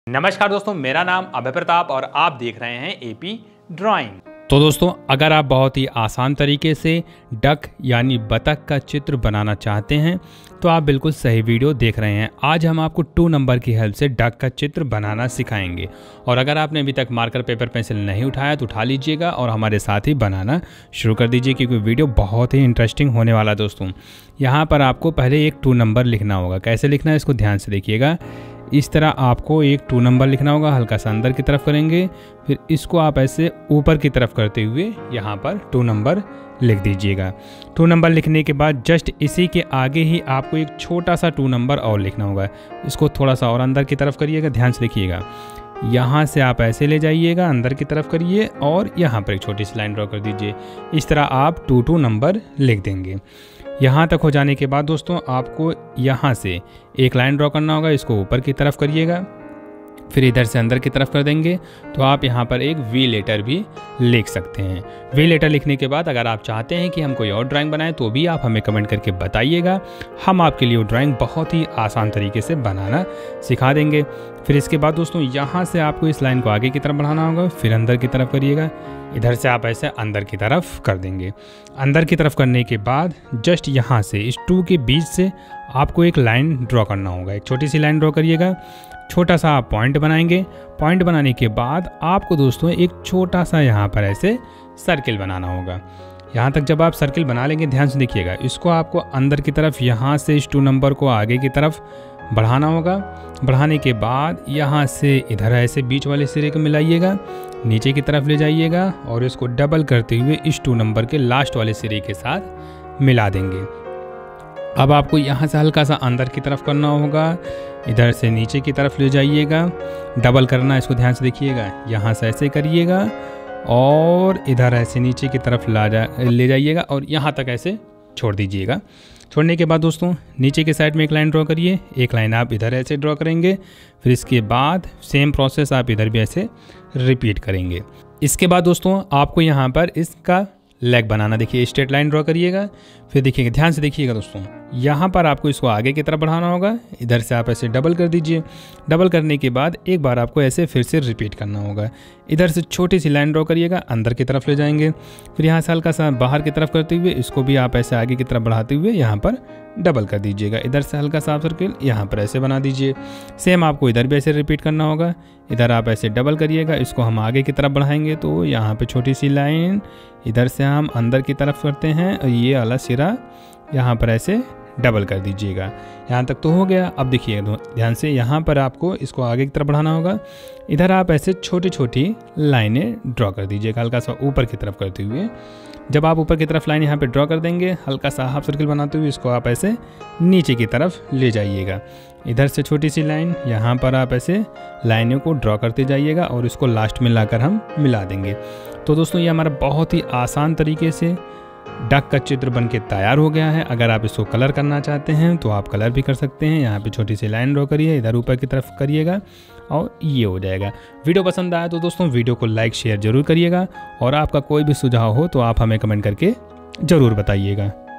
नमस्कार दोस्तों, मेरा नाम अभय प्रताप और आप देख रहे हैं एपी ड्राइंग। तो दोस्तों, अगर आप बहुत ही आसान तरीके से डक यानी बतख का चित्र बनाना चाहते हैं तो आप बिल्कुल सही वीडियो देख रहे हैं। आज हम आपको 2 नंबर की हेल्प से डक का चित्र बनाना सिखाएंगे। और अगर आपने अभी तक मार्कर पेपर पेंसिल नहीं उठाया तो उठा लीजिएगा और हमारे साथ ही बनाना शुरू कर दीजिए, क्योंकि वीडियो बहुत ही इंटरेस्टिंग होने वाला है। दोस्तों, यहाँ पर आपको पहले एक 2 नंबर लिखना होगा। कैसे लिखना है इसको ध्यान से देखिएगा। इस तरह आपको एक 2 नंबर लिखना होगा, हल्का सा अंदर की तरफ करेंगे, फिर इसको आप ऐसे ऊपर की तरफ करते हुए यहाँ पर 2 नंबर लिख दीजिएगा। 2 नंबर लिखने के बाद जस्ट इसी के आगे ही आपको एक छोटा सा 2 नंबर और लिखना होगा। इसको थोड़ा सा और अंदर की तरफ करिएगा, ध्यान से देखिएगा। यहाँ से आप ऐसे ले जाइएगा, अंदर की तरफ करिए और यहाँ पर एक छोटी सी लाइन ड्रॉ कर दीजिए। इस तरह आप 2 नंबर लिख देंगे। यहाँ तक हो जाने के बाद दोस्तों, आपको यहाँ से एक लाइन ड्रॉ करना होगा। इसको ऊपर की तरफ करिएगा, फिर इधर से अंदर की तरफ कर देंगे तो आप यहाँ पर एक वी लेटर भी लिख सकते हैं। वी लेटर लिखने के बाद अगर आप चाहते हैं कि हम कोई और ड्राइंग बनाएं तो भी आप हमें कमेंट करके बताइएगा। हम आपके लिए वो ड्राइंग बहुत ही आसान तरीके से बनाना सिखा देंगे। फिर इसके बाद दोस्तों, यहाँ से आपको इस लाइन को आगे की तरफ बढ़ाना होगा, फिर अंदर की तरफ करिएगा। इधर से आप ऐसे अंदर की तरफ कर देंगे। अंदर की तरफ करने के बाद जस्ट यहाँ से इस 2 के बीच से आपको एक लाइन ड्रॉ करना होगा। एक छोटी सी लाइन ड्रॉ करिएगा, छोटा सा आप पॉइंट बनाएंगे। पॉइंट बनाने के बाद आपको दोस्तों एक छोटा सा यहाँ पर ऐसे सर्किल बनाना होगा। यहाँ तक जब आप सर्किल बना लेंगे, ध्यान से देखिएगा, इसको आपको अंदर की तरफ यहाँ से इस 2 नंबर को आगे की तरफ बढ़ाना होगा। बढ़ाने के बाद यहाँ से इधर ऐसे बीच वाले सिरे को मिलाइएगा, नीचे की तरफ ले जाइएगा और इसको डबल करते हुए इस 2 नंबर के लास्ट वाले सिरे के साथ मिला देंगे। अब आपको यहाँ से हल्का सा अंदर की तरफ करना होगा, इधर से नीचे की तरफ ले जाइएगा। डबल करना, इसको ध्यान से देखिएगा। यहाँ से ऐसे करिएगा और इधर ऐसे नीचे की तरफ ले जाइएगा और यहाँ तक ऐसे छोड़ दीजिएगा। छोड़ने के बाद दोस्तों, नीचे के साइड में एक लाइन ड्रॉ करिए। एक लाइन आप इधर ऐसे ड्रॉ करेंगे, फिर इसके बाद सेम प्रोसेस आप इधर भी ऐसे रिपीट करेंगे। इसके बाद दोस्तों, आपको यहाँ पर इसका लेग बनाना। देखिए, स्ट्रेट लाइन ड्रॉ करिएगा, फिर देखिएगा, ध्यान से देखिएगा दोस्तों, यहाँ पर आपको इसको आगे की तरफ बढ़ाना होगा। इधर से आप ऐसे डबल कर दीजिए। डबल करने के बाद एक बार आपको ऐसे फिर से रिपीट करना होगा। इधर से छोटी सी लाइन ड्रॉ करिएगा, अंदर की तरफ ले जाएंगे, फिर यहाँ से हल्का सा बाहर की तरफ करते हुए इसको भी आप ऐसे आगे की तरफ बढ़ाते हुए यहाँ पर डबल कर दीजिएगा। इधर से हल्का सा सर्किल यहाँ पर ऐसे बना दीजिए। सेम आपको इधर भी ऐसे रिपीट करना होगा। इधर आप ऐसे डबल करिएगा, इसको हम आगे की तरफ बढ़ाएंगे तो यहाँ पे छोटी सी लाइन इधर से हम अंदर की तरफ करते हैं और ये वाला सिरा यहाँ पर ऐसे डबल कर दीजिएगा। यहाँ तक तो हो गया। अब देखिए ध्यान से, यहाँ पर आपको इसको आगे की तरफ बढ़ाना होगा। इधर आप ऐसे छोटी छोटी लाइनें ड्रॉ कर दीजिएगा, हल्का सा ऊपर की तरफ करते हुए। जब आप ऊपर की तरफ लाइन यहाँ पे ड्रॉ कर देंगे, हल्का सा हाफ सर्किल बनाते हुए इसको आप ऐसे नीचे की तरफ ले जाइएगा। इधर से छोटी सी लाइन यहाँ पर आप ऐसे लाइनों को ड्रॉ करते जाइएगा और इसको लास्ट में लाकर हम मिला देंगे। तो दोस्तों, ये हमारा बहुत ही आसान तरीके से डक का चित्र बनके तैयार हो गया है। अगर आप इसको कलर करना चाहते हैं तो आप कलर भी कर सकते हैं। यहाँ पे छोटी सी लाइन ड्रॉ करिए, इधर ऊपर की तरफ करिएगा और ये हो जाएगा। वीडियो पसंद आया तो दोस्तों वीडियो को लाइक शेयर जरूर करिएगा और आपका कोई भी सुझाव हो तो आप हमें कमेंट करके ज़रूर बताइएगा।